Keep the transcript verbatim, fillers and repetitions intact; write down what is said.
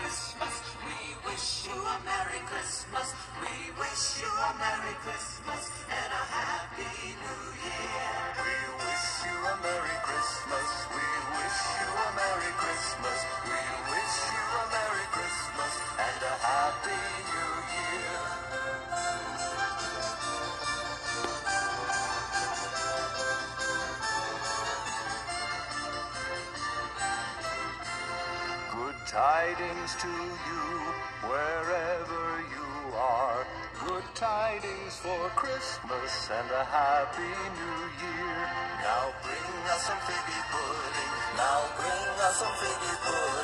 Christmas. We wish you a Merry Christmas. We wish you a Merry Christmas and a Happy New Year. We wish you a Merry Christmas. We wish you a Merry Christmas. We wish you a Merry Christmas and a Happy New Year. Good tidings to you, wherever you are. Good tidings for Christmas and a Happy New Year. Now bring us some figgy pudding. Now bring us some figgy pudding.